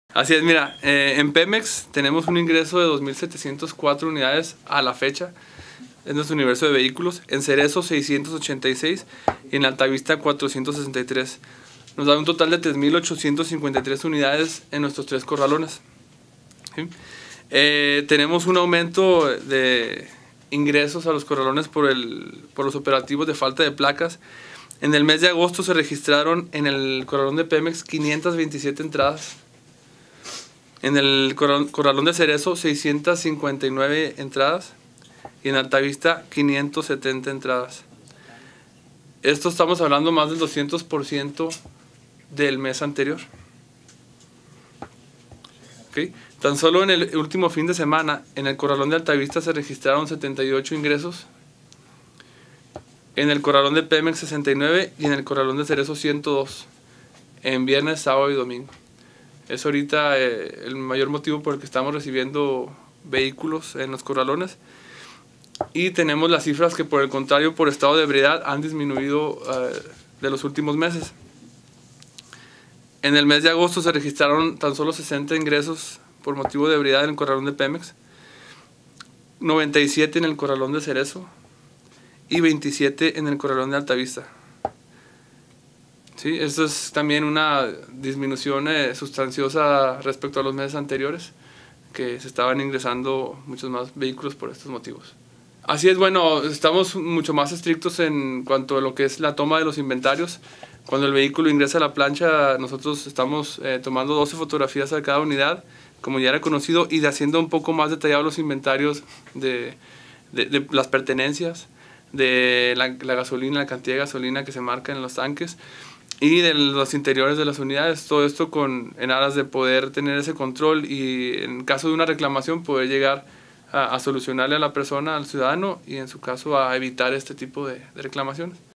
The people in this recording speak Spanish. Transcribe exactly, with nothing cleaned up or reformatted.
Así es, mira, eh, en Pemex tenemos un ingreso de dos mil setecientas cuatro unidades a la fecha en nuestro universo de vehículos, en Cerezo seiscientos ochenta y seis y en Altavista cuatrocientos sesenta y tres. Nos da un total de tres mil ochocientas cincuenta y tres unidades en nuestros tres corralones. ¿Sí? Eh, tenemos un aumento de ingresos a los corralones por, el, por los operativos de falta de placas. En el mes de agosto se registraron en el corralón de Pemex quinientas veintisiete entradas. En el corralón de Cerezo seiscientas cincuenta y nueve entradas y en Altavista quinientas setenta entradas. Esto estamos hablando más del doscientos por ciento del mes anterior. ¿Okay? Tan solo en el último fin de semana en el corralón de Altavista se registraron setenta y ocho ingresos, en el corralón de Pemex sesenta y nueve y en el corralón de Cerezo ciento dos en viernes, sábado y domingo. Es ahorita eh, el mayor motivo por el que estamos recibiendo vehículos en los corralones. Y tenemos las cifras que, por el contrario, por estado de ebriedad han disminuido eh, de los últimos meses. En el mes de agosto se registraron tan solo sesenta ingresos por motivo de ebriedad en el corralón de Pemex, noventa y siete en el corralón de Cerezo y veintisiete en el corralón de Altavista. Sí, esto es también una disminución eh, sustanciosa respecto a los meses anteriores, que se estaban ingresando muchos más vehículos por estos motivos. Así es, bueno, estamos mucho más estrictos en cuanto a lo que es la toma de los inventarios. Cuando el vehículo ingresa a la plancha, nosotros estamos eh, tomando doce fotografías a cada unidad, como ya era conocido, y de haciendo un poco más detallados los inventarios de, de, de las pertenencias, de la, la gasolina, la cantidad de gasolina que se marca en los tanques, y de los interiores de las unidades, todo esto con, en aras de poder tener ese control y en caso de una reclamación poder llegar a, a solucionarle a la persona, al ciudadano, y en su caso a evitar este tipo de, de reclamaciones.